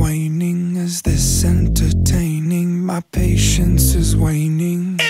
waning? Is this entertaining? My patience is waning.